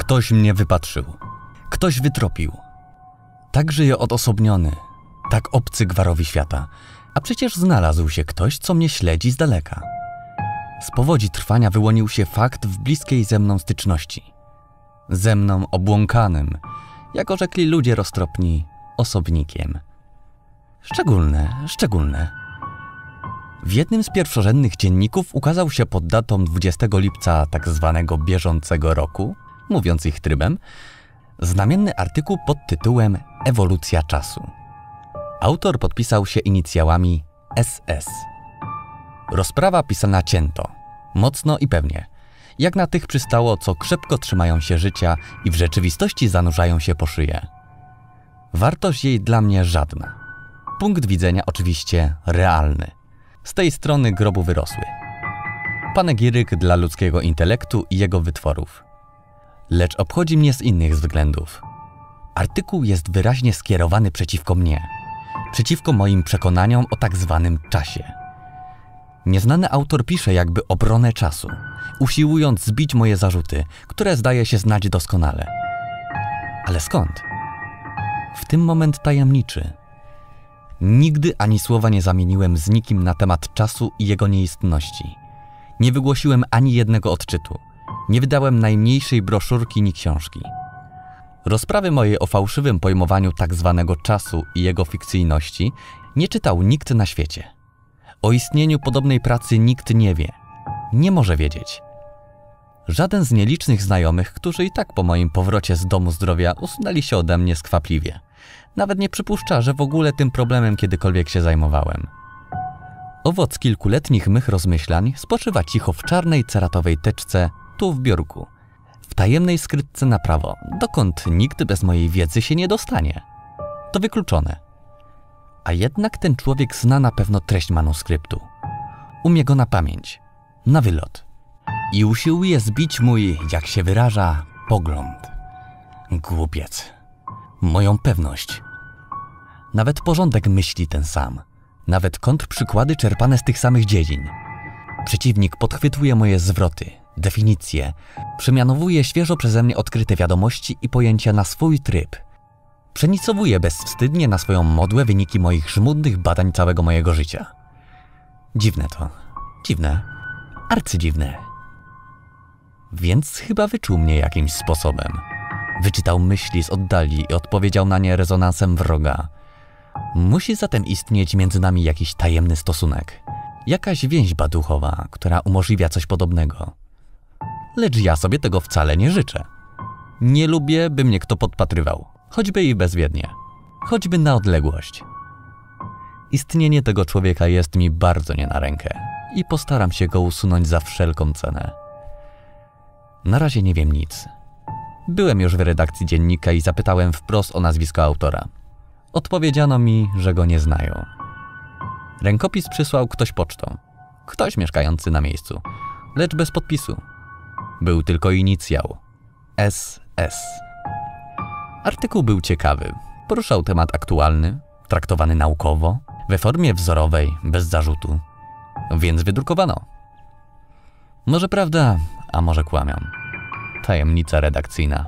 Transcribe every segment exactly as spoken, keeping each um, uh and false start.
Ktoś mnie wypatrzył. Ktoś wytropił. Tak żyję odosobniony, tak obcy gwarowi świata, a przecież znalazł się ktoś, co mnie śledzi z daleka. Z powodzi trwania wyłonił się fakt w bliskiej ze mną styczności. Ze mną obłąkanym, jak orzekli ludzie roztropni, osobnikiem. Szczególne, szczególne. W jednym z pierwszorzędnych dzienników ukazał się pod datą dwudziestego lipca tak zwanego bieżącego roku, mówiąc ich trybem, znamienny artykuł pod tytułem Ewolucja czasu. Autor podpisał się inicjałami S S. Rozprawa pisana cięto, mocno i pewnie, jak na tych przystało, co krzepko trzymają się życia i w rzeczywistości zanurzają się po szyję. Wartość jej dla mnie żadna. Punkt widzenia oczywiście realny. Z tej strony grobu wyrosły. Panegiryk dla ludzkiego intelektu i jego wytworów. Lecz obchodzi mnie z innych względów. Artykuł jest wyraźnie skierowany przeciwko mnie, przeciwko moim przekonaniom o tak zwanym czasie. Nieznany autor pisze jakby obronę czasu, usiłując zbić moje zarzuty, które zdaje się znać doskonale. Ale skąd? W tym moment tajemniczy. Nigdy ani słowa nie zamieniłem z nikim na temat czasu i jego nieistności. Nie wygłosiłem ani jednego odczytu. Nie wydałem najmniejszej broszurki ni książki. Rozprawy mojej o fałszywym pojmowaniu tak zwanego czasu i jego fikcyjności nie czytał nikt na świecie. O istnieniu podobnej pracy nikt nie wie. Nie może wiedzieć. Żaden z nielicznych znajomych, którzy i tak po moim powrocie z domu zdrowia usunęli się ode mnie skwapliwie. Nawet nie przypuszcza, że w ogóle tym problemem kiedykolwiek się zajmowałem. Owoc kilkuletnich mych rozmyślań spoczywa cicho w czarnej ceratowej teczce, tu w biurku, w tajemnej skrytce na prawo, dokąd nikt bez mojej wiedzy się nie dostanie. To wykluczone. A jednak ten człowiek zna na pewno treść manuskryptu. Umie go na pamięć, na wylot. I usiłuje zbić mój, jak się wyraża, pogląd. Głupiec. Moją pewność. Nawet porządek myśli ten sam. Nawet kontrprzykłady czerpane z tych samych dziedzin. Przeciwnik podchwytuje moje zwroty, definicje, przemianowuje świeżo przeze mnie odkryte wiadomości i pojęcia na swój tryb. Przenicowuje bezwstydnie na swoją modłę wyniki moich żmudnych badań całego mojego życia. Dziwne to. Dziwne. Arcydziwne. Więc chyba wyczuł mnie jakimś sposobem. Wyczytał myśli z oddali i odpowiedział na nie rezonansem wroga. Musi zatem istnieć między nami jakiś tajemny stosunek. Jakaś więźba duchowa, która umożliwia coś podobnego. Lecz ja sobie tego wcale nie życzę. Nie lubię, by mnie kto podpatrywał. Choćby i bezwiednie. Choćby na odległość. Istnienie tego człowieka jest mi bardzo nie na rękę i postaram się go usunąć za wszelką cenę. Na razie nie wiem nic. Byłem już w redakcji dziennika i zapytałem wprost o nazwisko autora. Odpowiedziano mi, że go nie znają. Rękopis przysłał ktoś pocztą. Ktoś mieszkający na miejscu, lecz bez podpisu. Był tylko inicjał. S S. Artykuł był ciekawy. Poruszał temat aktualny, traktowany naukowo, we formie wzorowej, bez zarzutu. Więc wydrukowano. Może prawda, a może kłamią. Tajemnica redakcyjna.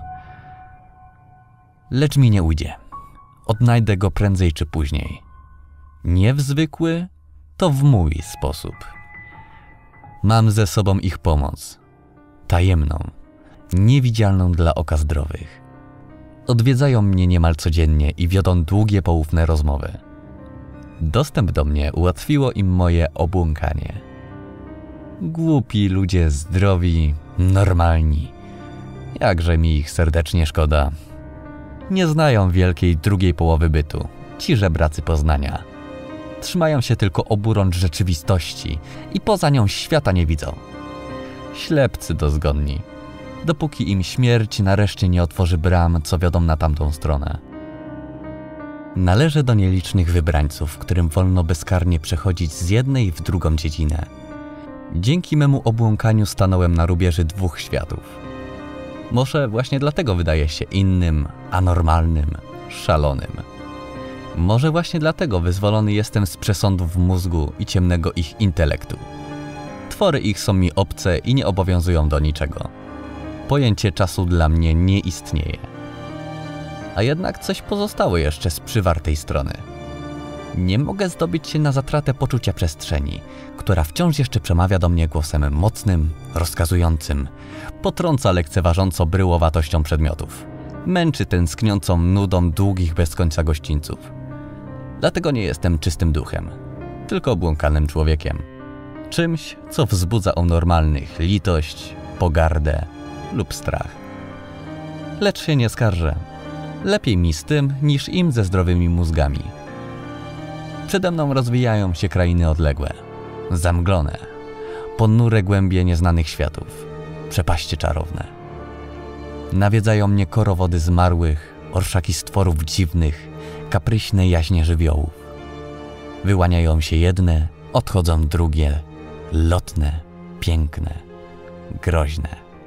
Lecz mi nie ujdzie. Odnajdę go prędzej czy później. Nie w zwykły, to w mój sposób. Mam ze sobą ich pomoc. Tajemną, niewidzialną dla oka zdrowych. Odwiedzają mnie niemal codziennie i wiodą długie, poufne rozmowy. Dostęp do mnie ułatwiło im moje obłąkanie. Głupi ludzie zdrowi, normalni. Jakże mi ich serdecznie szkoda. Nie znają wielkiej drugiej połowy bytu, ci żebracy Poznania. Trzymają się tylko oburącz rzeczywistości i poza nią świata nie widzą. Ślepcy dozgodni, dopóki im śmierć nareszcie nie otworzy bram, co wiodą na tamtą stronę. Należę do nielicznych wybrańców, którym wolno bezkarnie przechodzić z jednej w drugą dziedzinę. Dzięki memu obłąkaniu stanąłem na rubieży dwóch światów. Może właśnie dlatego wydaje się innym, anormalnym, szalonym. Może właśnie dlatego wyzwolony jestem z przesądów mózgu i ciemnego ich intelektu. Twory ich są mi obce i nie obowiązują do niczego. pojęcie czasu dla mnie nie istnieje. A jednak coś pozostało jeszcze z przywartej strony. Nie mogę zdobyć się na zatratę poczucia przestrzeni, która wciąż jeszcze przemawia do mnie głosem mocnym, rozkazującym, potrąca lekceważąco bryłowatością przedmiotów, męczy tęskniącą nudą długich bez końca gościńców. Dlatego nie jestem czystym duchem, tylko obłąkanym człowiekiem. Czymś, co wzbudza u normalnych litość, pogardę lub strach. Lecz się nie skarżę. Lepiej mi z tym, niż im ze zdrowymi mózgami. Przede mną rozwijają się krainy odległe, zamglone, ponure głębie nieznanych światów, przepaście czarowne. Nawiedzają mnie korowody zmarłych, orszaki stworów dziwnych, kapryśne jaśnie żywiołów. Wyłaniają się jedne, odchodzą drugie, lotne, piękne, groźne.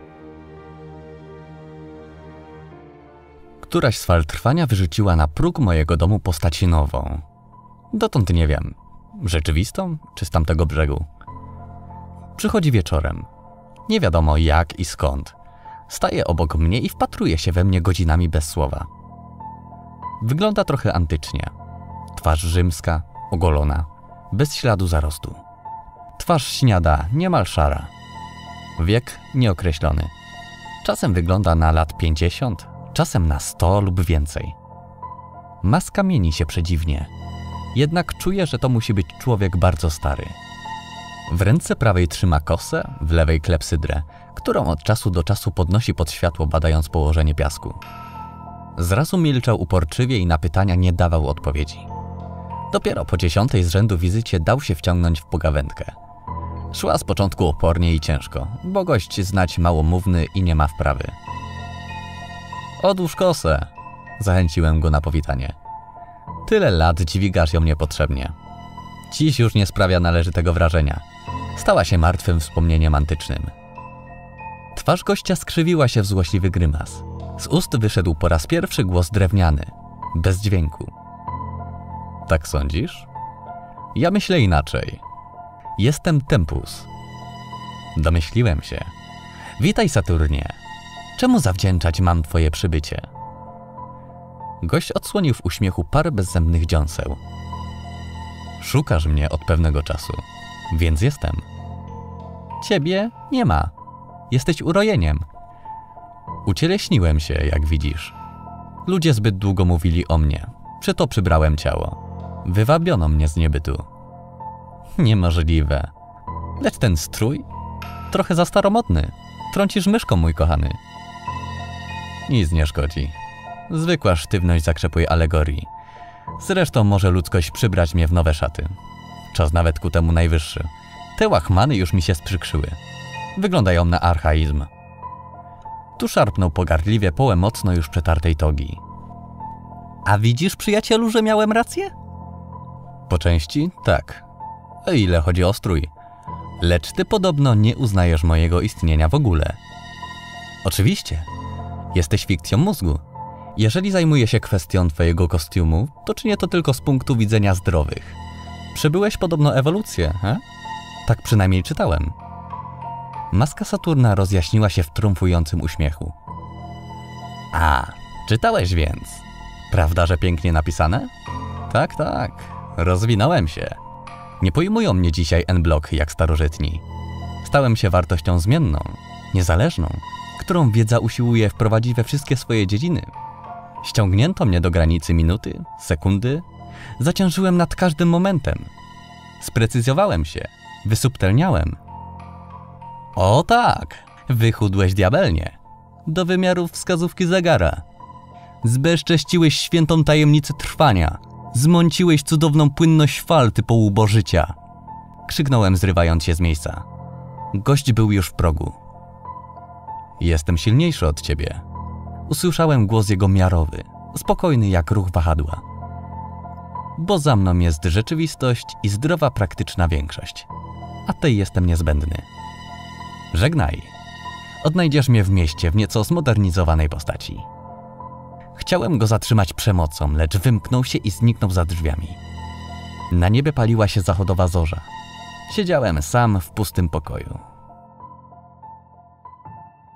Któraś z fal trwania wyrzuciła na próg mojego domu postać nową. Dotąd nie wiem, rzeczywistą czy z tamtego brzegu. Przychodzi wieczorem. Nie wiadomo jak i skąd. Staje obok mnie i wpatruje się we mnie godzinami bez słowa. Wygląda trochę antycznie. Twarz rzymska, ogolona, bez śladu zarostu. Twarz śniada, niemal szara. Wiek nieokreślony. Czasem wygląda na lat pięćdziesiąt, czasem na sto lub więcej. Maska mieni się przedziwnie. Jednak czuję, że to musi być człowiek bardzo stary. W ręce prawej trzyma kosę, w lewej klepsydrę, którą od czasu do czasu podnosi pod światło, badając położenie piasku. Zrazu milczał uporczywie i na pytania nie dawał odpowiedzi. Dopiero po dziesiątej z rzędu wizycie dał się wciągnąć w pogawędkę. Szła z początku opornie i ciężko, bo gość znać małomówny i nie ma wprawy. Odłóż kosę, zachęciłem go na powitanie. Tyle lat dźwigasz ją niepotrzebnie. Dziś już nie sprawia należytego wrażenia. Stała się martwym wspomnieniem antycznym. Twarz gościa skrzywiła się w złośliwy grymas. Z ust wyszedł po raz pierwszy głos drewniany, bez dźwięku. Tak sądzisz? Ja myślę inaczej. Jestem Tempus. Domyśliłem się. Witaj, Saturnie. Czemu zawdzięczać mam twoje przybycie? Gość odsłonił w uśmiechu parę bezzębnych dziąseł. Szukasz mnie od pewnego czasu, więc jestem. Ciebie nie ma. Jesteś urojeniem. Ucieleśniłem się, jak widzisz. Ludzie zbyt długo mówili o mnie. Przeto przybrałem ciało. Wywabiono mnie z niebytu. Niemożliwe. Lecz ten strój? Trochę za staromodny. Trącisz myszką, mój kochany. Nic nie szkodzi. Zwykła sztywność zakrzepuje alegorii. Zresztą może ludzkość przybrać mnie w nowe szaty. Czas nawet ku temu najwyższy. Te łachmany już mi się sprzykrzyły. Wyglądają na archaizm. Tu szarpnął pogardliwie połę mocno już przetartej togi. A widzisz, przyjacielu, że miałem rację? Po części tak. O ile chodzi o strój. Lecz ty podobno nie uznajesz mojego istnienia w ogóle. Oczywiście. Jesteś fikcją mózgu. Jeżeli zajmuję się kwestią twojego kostiumu, to czynię to tylko z punktu widzenia zdrowych. Przebyłeś podobno ewolucję, he? Tak przynajmniej czytałem. Maska Saturna rozjaśniła się w triumfującym uśmiechu. A, czytałeś więc. Prawda, że pięknie napisane? Tak, tak. Rozwinąłem się. Nie pojmują mnie dzisiaj N-blok jak starożytni. Stałem się wartością zmienną, niezależną, którą wiedza usiłuje wprowadzić we wszystkie swoje dziedziny. Ściągnięto mnie do granicy minuty, sekundy. Zaciążyłem nad każdym momentem. Sprecyzjowałem się, wysubtelniałem. O tak, wychudłeś diabelnie. Do wymiarów wskazówki zegara. Zbezcześciłeś świętą tajemnicę trwania. Zmąciłeś cudowną płynność fal typu łubo życia. Krzyknąłem, zrywając się z miejsca. Gość był już w progu. Jestem silniejszy od ciebie. Usłyszałem głos jego miarowy, spokojny jak ruch wahadła. Bo za mną jest rzeczywistość i zdrowa, praktyczna większość. A tej jestem niezbędny. Żegnaj. Odnajdziesz mnie w mieście w nieco zmodernizowanej postaci. Chciałem go zatrzymać przemocą, lecz wymknął się i zniknął za drzwiami. Na niebie paliła się zachodowa zorza. Siedziałem sam w pustym pokoju.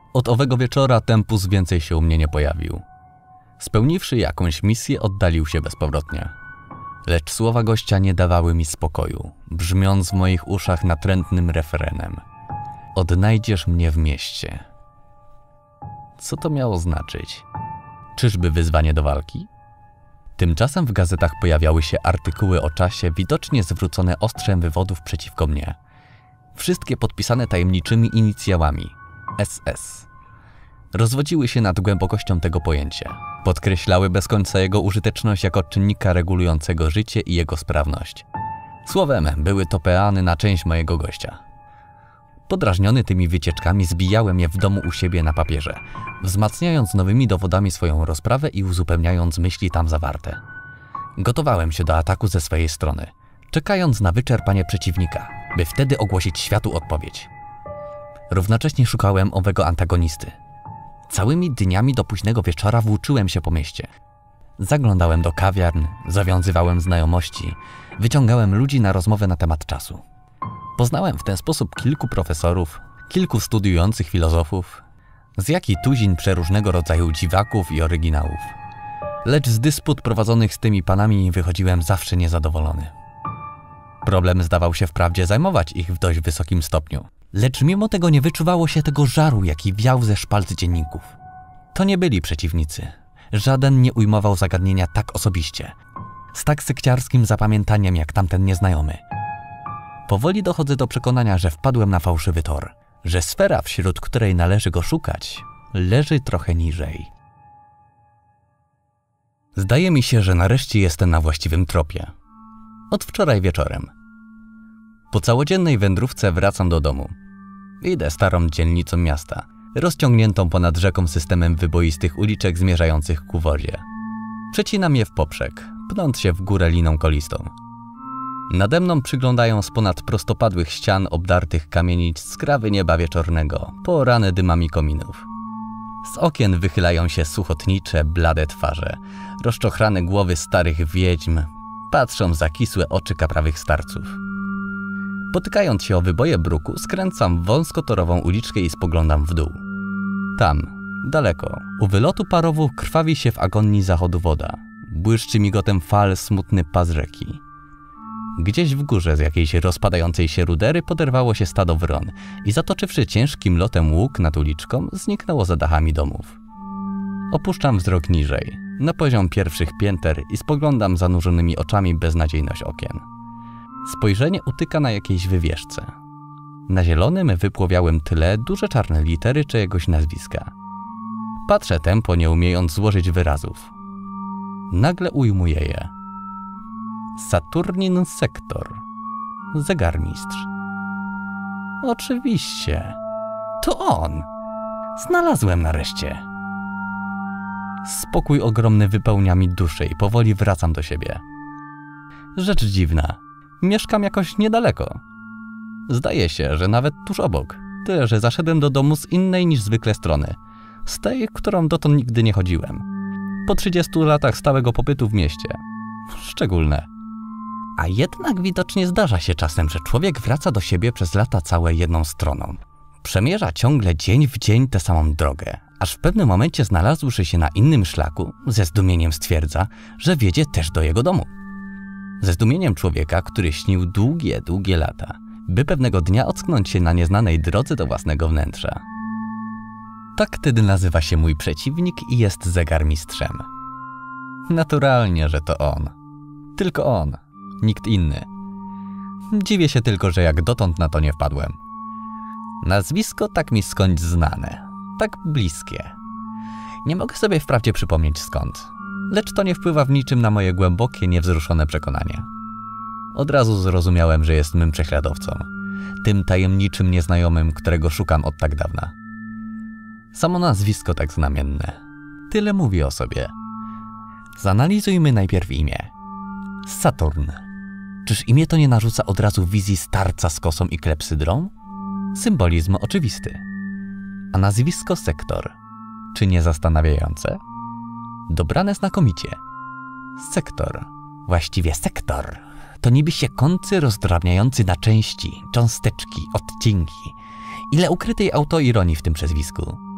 Od owego wieczora Tempus więcej się u mnie nie pojawił. Spełniwszy jakąś misję, oddalił się bezpowrotnie. Lecz słowa gościa nie dawały mi spokoju, brzmiąc w moich uszach natrętnym refrenem. Odnajdziesz mnie w mieście. Co to miało znaczyć? Czyżby wyzwanie do walki? Tymczasem w gazetach pojawiały się artykuły o czasie widocznie zwrócone ostrzem wywodów przeciwko mnie. Wszystkie podpisane tajemniczymi inicjałami S S. Rozwodziły się nad głębokością tego pojęcia. Podkreślały bez końca jego użyteczność jako czynnika regulującego życie i jego sprawność. Słowem, były to peany na część mojego gościa. Podrażniony tymi wycieczkami zbijałem je w domu u siebie na papierze, wzmacniając nowymi dowodami swoją rozprawę i uzupełniając myśli tam zawarte. Gotowałem się do ataku ze swojej strony, czekając na wyczerpanie przeciwnika, by wtedy ogłosić światu odpowiedź. Równocześnie szukałem owego antagonisty. Całymi dniami do późnego wieczora włóczyłem się po mieście. Zaglądałem do kawiarn, zawiązywałem znajomości, wyciągałem ludzi na rozmowę na temat czasu. Poznałem w ten sposób kilku profesorów, kilku studiujących filozofów, z jak i tuzin przeróżnego rodzaju dziwaków i oryginałów. Lecz z dysput prowadzonych z tymi panami wychodziłem zawsze niezadowolony. Problem zdawał się wprawdzie zajmować ich w dość wysokim stopniu, lecz mimo tego nie wyczuwało się tego żaru, jaki wiał ze szpalc dzienników. To nie byli przeciwnicy. Żaden nie ujmował zagadnienia tak osobiście, z tak sekciarskim zapamiętaniem jak tamten nieznajomy. Powoli dochodzę do przekonania, że wpadłem na fałszywy tor, że sfera, wśród której należy go szukać, leży trochę niżej. Zdaje mi się, że nareszcie jestem na właściwym tropie. Od wczoraj wieczorem. Po całodziennej wędrówce wracam do domu. Idę starą dzielnicą miasta, rozciągniętą ponad rzeką systemem wyboistych uliczek zmierzających ku wodzie. Przecinam je w poprzek, pnąc się w górę liną kolistą. Nade mną przyglądają z ponad prostopadłych ścian obdartych kamienic skrawy nieba wieczornego, poorane dymami kominów. Z okien wychylają się suchotnicze, blade twarze, rozczochrane głowy starych wiedźm, patrzą w zakisłe oczy kaprawych starców. Potykając się o wyboje bruku, skręcam w wąskotorową uliczkę i spoglądam w dół. Tam, daleko, u wylotu parowów krwawi się w agonii zachodu woda. Błyszczy migotem fal smutny pas rzeki. Gdzieś w górze z jakiejś rozpadającej się rudery poderwało się stado wron i zatoczywszy ciężkim lotem łuk nad uliczką, zniknęło za dachami domów. Opuszczam wzrok niżej, na poziom pierwszych pięter i spoglądam zanurzonymi oczami beznadziejność okien. Spojrzenie utyka na jakiejś wywieszce. Na zielonym, wypłowiałym tle duże czarne litery czyjegoś nazwiska. Patrzę tempo, nie umiejąc złożyć wyrazów. Nagle ujmuję je. Saturnin Sektor. Zegarmistrz. Oczywiście. To on. Znalazłem nareszcie. Spokój ogromny wypełnia mi duszę i powoli wracam do siebie. Rzecz dziwna. Mieszkam jakoś niedaleko. Zdaje się, że nawet tuż obok. Tyle, że zaszedłem do domu z innej niż zwykle strony. Z tej, którą dotąd nigdy nie chodziłem. Po trzydziestu latach stałego pobytu w mieście. Szczególne. A jednak widocznie zdarza się czasem, że człowiek wraca do siebie przez lata całe jedną stroną. Przemierza ciągle dzień w dzień tę samą drogę, aż w pewnym momencie znalazłszy się na innym szlaku, ze zdumieniem stwierdza, że wiedzie też do jego domu. Ze zdumieniem człowieka, który śnił długie, długie lata, by pewnego dnia ocknąć się na nieznanej drodze do własnego wnętrza. Tak wtedy nazywa się mój przeciwnik i jest zegarmistrzem. Naturalnie, że to on. Tylko on. Nikt inny. Dziwię się tylko, że jak dotąd na to nie wpadłem. Nazwisko tak mi skądś znane. Tak bliskie. Nie mogę sobie wprawdzie przypomnieć skąd. Lecz to nie wpływa w niczym na moje głębokie, niewzruszone przekonanie. Od razu zrozumiałem, że jest mym prześladowcą. Tym tajemniczym nieznajomym, którego szukam od tak dawna. Samo nazwisko tak znamienne. Tyle mówi o sobie. Zanalizujmy najpierw imię. Saturn. Czyż imię to nie narzuca od razu wizji starca z kosą i klepsydrą? Symbolizm oczywisty. A nazwisko Sektor. Czy nie zastanawiające? Dobrane znakomicie. Sektor. Właściwie sektor. To niby się kący rozdrabniający na części, cząsteczki, odcinki. Ile ukrytej autoironii w tym przezwisku.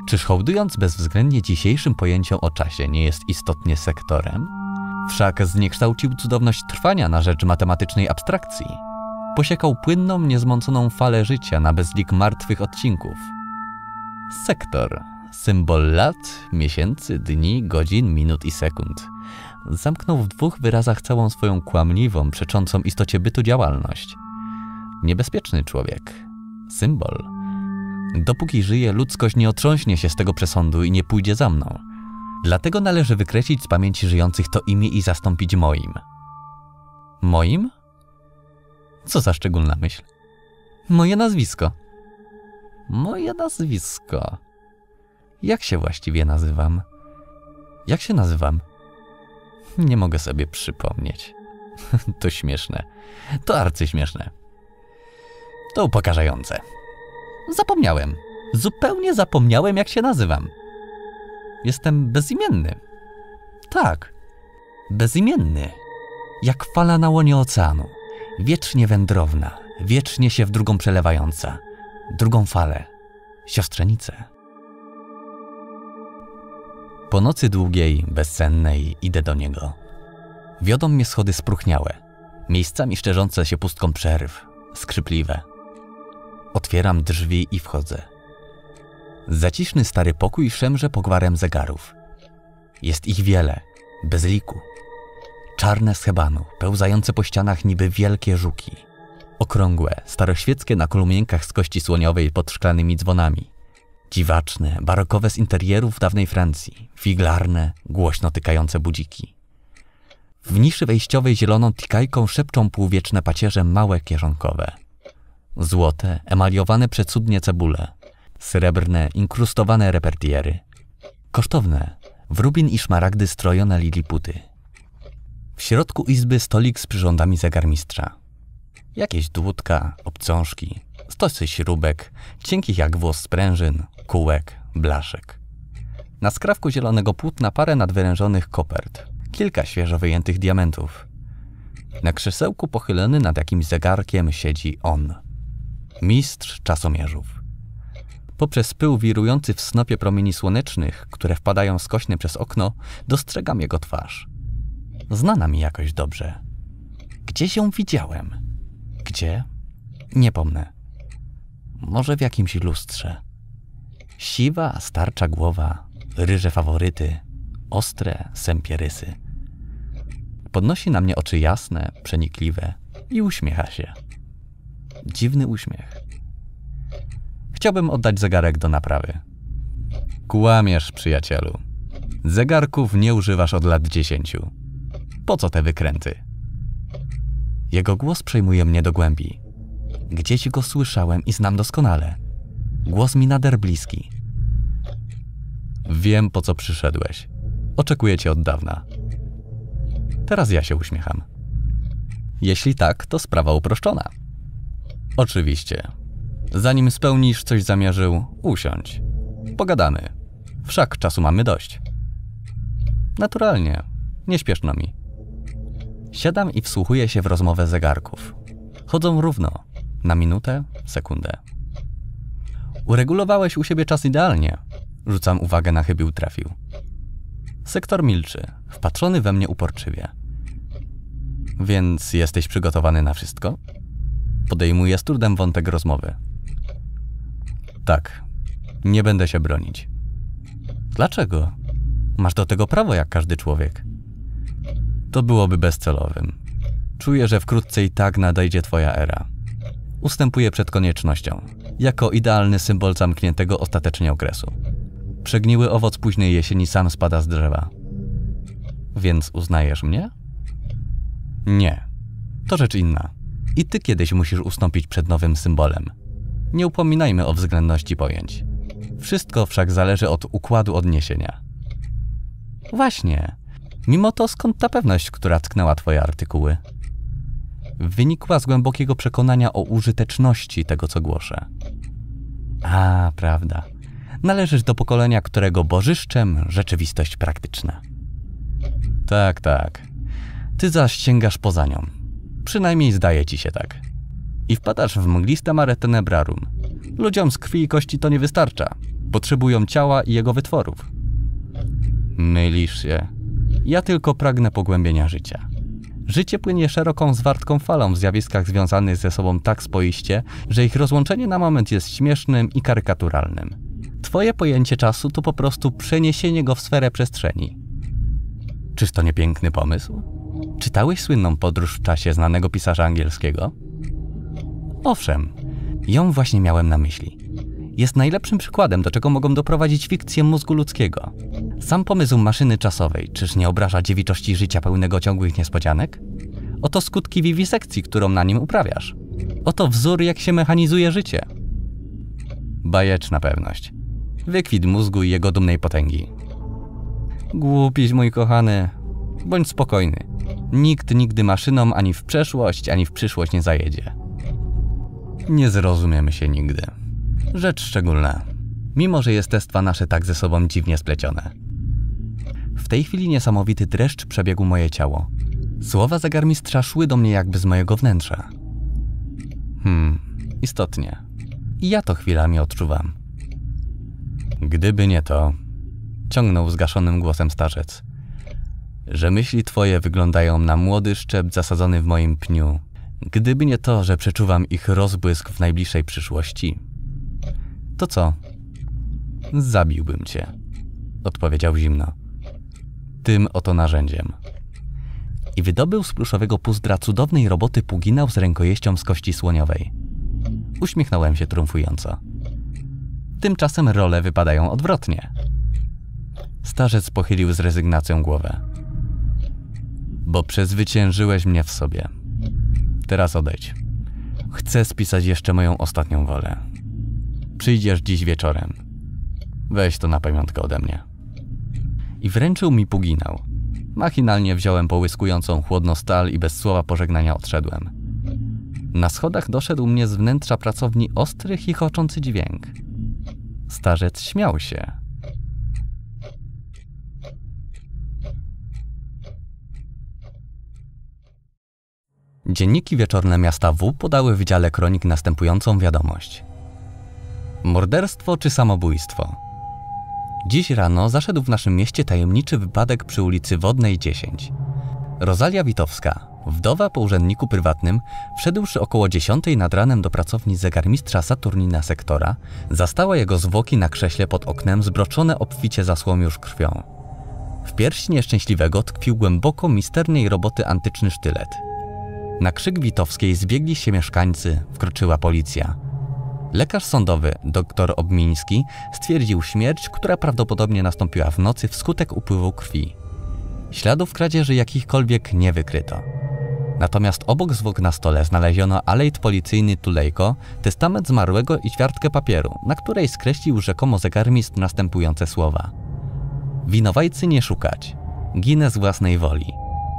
Czyż hołdując bezwzględnie dzisiejszym pojęciom o czasie nie jest istotnie sektorem? Wszak zniekształcił cudowność trwania na rzecz matematycznej abstrakcji. Posiekał płynną, niezmąconą falę życia na bezlik martwych odcinków. Sektor. Symbol lat, miesięcy, dni, godzin, minut i sekund. Zamknął w dwóch wyrazach całą swoją kłamliwą, przeczącą istocie bytu działalność. Niebezpieczny człowiek. Symbol. Dopóki żyje, ludzkość nie otrząśnie się z tego przesądu i nie pójdzie za mną. Dlatego należy wykreślić z pamięci żyjących to imię i zastąpić moim. Moim? Co za szczególna myśl? Moje nazwisko. Moje nazwisko. Jak się właściwie nazywam? Jak się nazywam? Nie mogę sobie przypomnieć. To śmieszne. To arcyśmieszne. To upokarzające. Zapomniałem. Zupełnie zapomniałem, jak się nazywam. Jestem bezimienny. Tak. Bezimienny. Jak fala na łonie oceanu. Wiecznie wędrowna. Wiecznie się w drugą przelewająca. Drugą falę. Siostrzenicę. Po nocy długiej, bezsennej idę do niego. Wiodą mnie schody spróchniałe, miejscami szczerzące się pustką przerw, skrzypliwe. Otwieram drzwi i wchodzę. Zaciszny stary pokój szemrze pogwarem zegarów. Jest ich wiele, bez liku. Czarne z hebanu, pełzające po ścianach niby wielkie żuki. Okrągłe, staroświeckie na kolumienkach z kości słoniowej pod szklanymi dzwonami. Dziwaczne, barokowe z interierów dawnej Francji, figlarne, głośno tykające budziki. W niszy wejściowej zieloną tikajką szepczą półwieczne pacierze małe kieszonkowe. Złote, emaliowane przecudnie cebule, srebrne, inkrustowane repertiery. Kosztowne, w rubin i szmaragdy strojone liliputy. W środku izby stolik z przyrządami zegarmistrza. Jakieś dłutka, obcążki, stosy śrubek, cienkich jak włos sprężyn, kółek, blaszek. Na skrawku zielonego płótna parę nadwyrężonych kopert, kilka świeżo wyjętych diamentów. Na krzesełku pochylony nad jakimś zegarkiem siedzi on. Mistrz czasomierzów. Poprzez pył wirujący w snopie promieni słonecznych, które wpadają skośne przez okno, dostrzegam jego twarz. Znana mi jakoś dobrze. Gdzieś ją widziałem. Gdzie? Nie pomnę. Może w jakimś lustrze. Siwa, starcza głowa, ryże faworyty, ostre, sępie rysy. Podnosi na mnie oczy jasne, przenikliwe i uśmiecha się. Dziwny uśmiech. Chciałbym oddać zegarek do naprawy. Kłamiesz, przyjacielu. Zegarków nie używasz od lat dziesięciu. Po co te wykręty? Jego głos przejmuje mnie do głębi. Gdzieś go słyszałem i znam doskonale. Głos mi nader bliski. Wiem, po co przyszedłeś. Oczekuję cię od dawna. Teraz ja się uśmiecham. Jeśli tak, to sprawa uproszczona. Oczywiście. Zanim spełnisz, coś zamierzył, usiądź. Pogadamy. Wszak czasu mamy dość. Naturalnie. Nie śpieszno mi. Siadam i wsłuchuję się w rozmowę zegarków. Chodzą równo. Na minutę, sekundę. Uregulowałeś u siebie czas idealnie. Rzucam uwagę na chybił trafił. Sektor milczy, wpatrzony we mnie uporczywie. Więc jesteś przygotowany na wszystko? Podejmuję z trudem wątek rozmowy. Tak. Nie będę się bronić. Dlaczego? Masz do tego prawo jak każdy człowiek. To byłoby bezcelowym. Czuję, że wkrótce i tak nadejdzie twoja era. Ustępuję przed koniecznością, jako idealny symbol zamkniętego ostatecznie okresu. Przegniły owoc późnej jesieni sam spada z drzewa. Więc uznajesz mnie? Nie. To rzecz inna. I ty kiedyś musisz ustąpić przed nowym symbolem. Nie upominajmy o względności pojęć. Wszystko wszak zależy od układu odniesienia. Właśnie. Mimo to skąd ta pewność, która tknęła twoje artykuły? Wynikła z głębokiego przekonania o użyteczności tego, co głoszę. A, prawda. Należysz do pokolenia, którego bożyszczem rzeczywistość praktyczna. Tak, tak. Ty zaś sięgasz poza nią. Przynajmniej zdaje ci się tak. I wpadasz w mgliste mare tenebrarum. Ludziom z krwi i kości to nie wystarcza. potrzebują ciała i jego wytworów. Mylisz się. Ja tylko pragnę pogłębienia życia. Życie płynie szeroką, zwartką falą w zjawiskach związanych ze sobą tak spoiście, że ich rozłączenie na moment jest śmiesznym i karykaturalnym. Twoje pojęcie czasu to po prostu przeniesienie go w sferę przestrzeni. Czyż to nie piękny pomysł? Czytałeś słynną Podróż w czasie znanego pisarza angielskiego? Owszem, ją właśnie miałem na myśli. Jest najlepszym przykładem, do czego mogą doprowadzić fikcje mózgu ludzkiego. Sam pomysł maszyny czasowej, czyż nie obraża dziewiczości życia pełnego ciągłych niespodzianek? Oto skutki wiwisekcji, którą na nim uprawiasz. Oto wzór, jak się mechanizuje życie. Bajeczna pewność. Wykwit mózgu i jego dumnej potęgi. Głupiś, mój kochany. Bądź spokojny. Nikt nigdy maszyną ani w przeszłość, ani w przyszłość nie zajedzie. Nie zrozumiemy się nigdy. Rzecz szczególna. Mimo że jestestwa nasze tak ze sobą dziwnie splecione. W tej chwili niesamowity dreszcz przebiegł moje ciało. Słowa zegarmistrza szły do mnie jakby z mojego wnętrza. Hmm, istotnie. I ja to chwilami odczuwam. Gdyby nie to, ciągnął zgaszonym głosem starzec, że myśli twoje wyglądają na młody szczep zasadzony w moim pniu. Gdyby nie to, że przeczuwam ich rozbłysk w najbliższej przyszłości. To co? Zabiłbym cię, odpowiedział zimno. Tym oto narzędziem. I wydobył z pluszowego puzdra cudownej roboty puginał z rękojeścią z kości słoniowej. Uśmiechnąłem się triumfująco. Tymczasem role wypadają odwrotnie. Starzec pochylił z rezygnacją głowę. Bo przezwyciężyłeś mnie w sobie. Teraz odejdź. Chcę spisać jeszcze moją ostatnią wolę. Przyjdziesz dziś wieczorem. Weź to na pamiątkę ode mnie. I wręczył mi puginał. Machinalnie wziąłem połyskującą chłodno stal i bez słowa pożegnania odszedłem. Na schodach doszedł mnie z wnętrza pracowni ostry, chichoczący dźwięk. Starzec śmiał się. Dzienniki wieczorne miasta W podały w dziale kronik następującą wiadomość. Morderstwo czy samobójstwo? Dziś rano zaszedł w naszym mieście tajemniczy wypadek przy ulicy Wodnej dziesięć. Rozalia Witowska, wdowa po urzędniku prywatnym, wszedłszy około dziesiątej nad ranem do pracowni zegarmistrza Saturnina Sektora, zastała jego zwłoki na krześle pod oknem zbroczone obficie zasłą już krwią. W piersi nieszczęśliwego tkwił głęboko misternej roboty antyczny sztylet. Na krzyk Witowskiej zbiegli się mieszkańcy, wkroczyła policja. Lekarz sądowy, dr Obmiński, stwierdził śmierć, która prawdopodobnie nastąpiła w nocy wskutek upływu krwi. Śladów kradzieży jakichkolwiek nie wykryto. Natomiast obok zwłok na stole znaleziono alejt policyjny Tulejko, testament zmarłego i ćwiartkę papieru, na której skreślił rzekomo zegarmistrz następujące słowa. Winowajcy nie szukać. Ginę z własnej woli.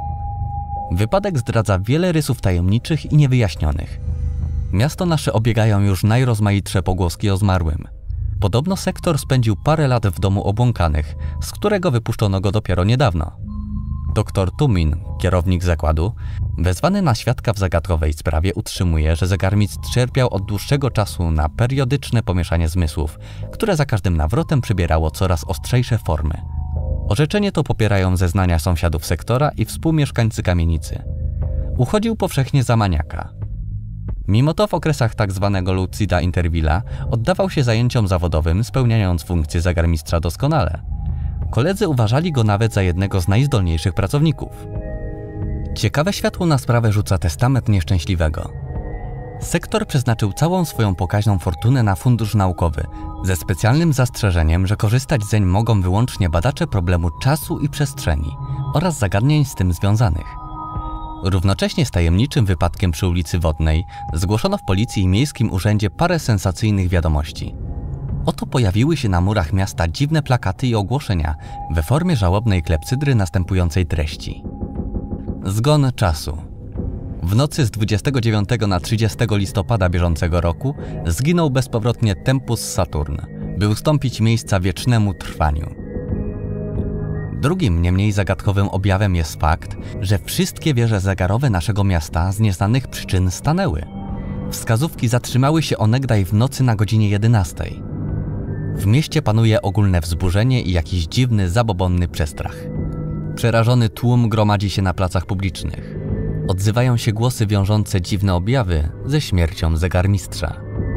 Wypadek zdradza wiele rysów tajemniczych i niewyjaśnionych. Miasto nasze obiegają już najrozmaitsze pogłoski o zmarłym. Podobno Sektor spędził parę lat w domu obłąkanych, z którego wypuszczono go dopiero niedawno. Doktor Tumin, kierownik zakładu, wezwany na świadka w zagadkowej sprawie, utrzymuje, że zegarmistrz cierpiał od dłuższego czasu na periodyczne pomieszanie zmysłów, które za każdym nawrotem przybierało coraz ostrzejsze formy. Orzeczenie to popierają zeznania sąsiadów Sektora i współmieszkańcy kamienicy. Uchodził powszechnie za maniaka. Mimo to w okresach tzw. lucida intervilla oddawał się zajęciom zawodowym, spełniając funkcję zegarmistrza doskonale. Koledzy uważali go nawet za jednego z najzdolniejszych pracowników. Ciekawe światło na sprawę rzuca testament nieszczęśliwego. Sektor przeznaczył całą swoją pokaźną fortunę na fundusz naukowy, ze specjalnym zastrzeżeniem, że korzystać zeń mogą wyłącznie badacze problemu czasu i przestrzeni oraz zagadnień z tym związanych. Równocześnie z tajemniczym wypadkiem przy ulicy Wodnej zgłoszono w policji i miejskim urzędzie parę sensacyjnych wiadomości. Oto pojawiły się na murach miasta dziwne plakaty i ogłoszenia we formie żałobnej klepsydry następującej treści. Zgon czasu. W nocy z dwudziestego dziewiątego na trzydziestego listopada bieżącego roku zginął bezpowrotnie Tempus Saturn, by ustąpić miejsca wiecznemu trwaniu. Drugim, nie mniej zagadkowym objawem jest fakt, że wszystkie wieże zegarowe naszego miasta z nieznanych przyczyn stanęły. Wskazówki zatrzymały się onegdaj w nocy na godzinie jedenastej. W mieście panuje ogólne wzburzenie i jakiś dziwny, zabobonny przestrach. Przerażony tłum gromadzi się na placach publicznych. Odzywają się głosy wiążące dziwne objawy ze śmiercią zegarmistrza.